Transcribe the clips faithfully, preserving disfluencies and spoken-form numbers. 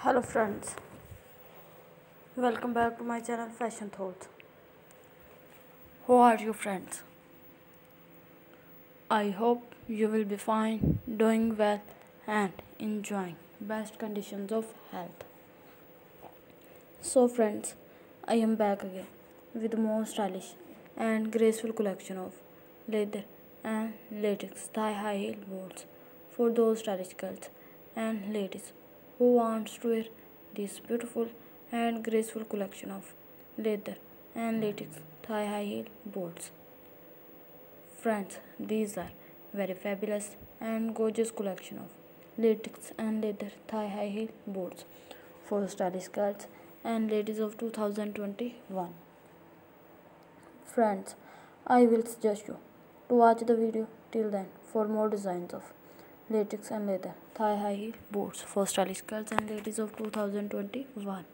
Hello friends, welcome back to my channel Fashion Thoughts. How are you friends? I hope you will be fine, doing well and enjoying best conditions of health. So friends, I am back again with more stylish and graceful collection of leather and latex thigh high heel boots for those stylish girls and ladies who wants to wear this beautiful and graceful collection of leather and latex thigh high heel boots. Friends, these are very fabulous and gorgeous collection of latex and leather thigh high heel boots for stylish girls and ladies of two thousand twenty-one. Friends, I will suggest you to watch the video till then for more designs of latex and leather thigh high heel boots for stylish girls and ladies of two thousand twenty-one.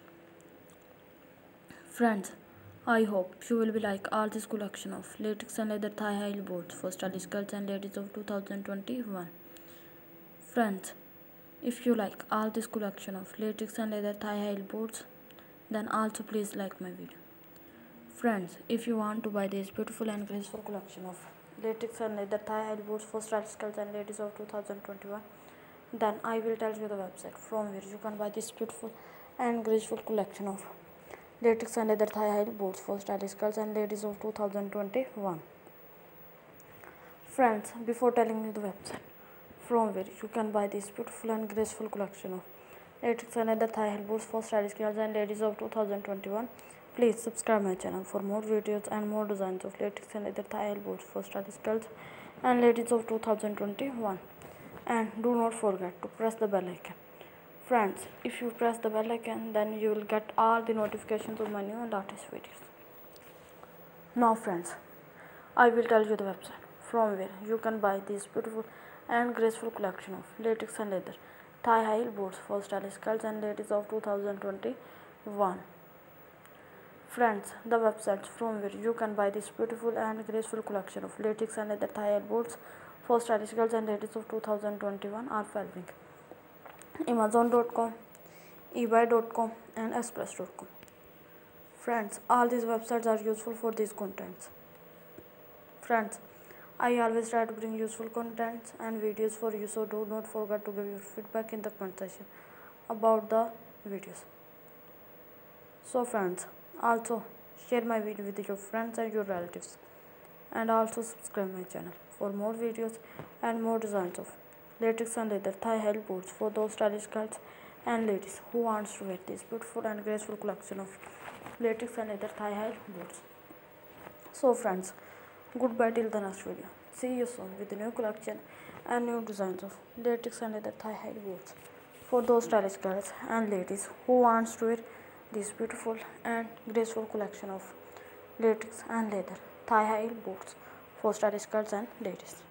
Friends, I hope you will be like all this collection of latex and leather thigh high heel boots for stylish girls and ladies of two thousand twenty-one. Friends, if you like all this collection of latex and leather thigh high heel boots, then also please like my video. Friends, if you want to buy this beautiful and graceful collection of latex and leather thigh high heel boots for stylish girls and ladies of two thousand twenty-one, then I will tell you the website from where you can buy this beautiful and graceful collection of latex and leather thigh high heel boots for stylish girls and ladies of two thousand twenty-one. Friends, before telling you the website from where you can buy this beautiful and graceful collection of latex and leather thigh heel boots for stylish girls and ladies of two thousand twenty-one, please subscribe my channel for more videos and more designs of latex and leather thigh heel boots for stylish girls and ladies of two thousand twenty-one. And do not forget to press the bell icon. Friends, if you press the bell icon, then you will get all the notifications of my new and latest videos. Now friends, I will tell you the website from where you can buy this beautiful and graceful collection of latex and leather thigh high heel boots for stylish girls and ladies of two thousand twenty-one. Friends, the websites from where you can buy this beautiful and graceful collection of latex and leather thigh high boots for stylish girls and ladies of two thousand twenty-one are following: amazon dot com, ebay dot com and express dot com. Friends, all these websites are useful for these contents. Friends, I always try to bring useful contents and videos for you, so do not forget to give your feedback in the comment section about the videos. So friends, also share my video with your friends and your relatives, and also subscribe my channel for more videos and more designs of latex and leather thigh high heel boots for those stylish girls and ladies who wants to wear this beautiful and graceful collection of latex and leather thigh high heel boots. So friends, goodbye till the next video. See you soon with a new collection and new designs of latex and leather thigh high heel boots for those stylish girls and ladies who wants to wear this beautiful and graceful collection of latex and leather thigh high heel boots for stylish girls and ladies.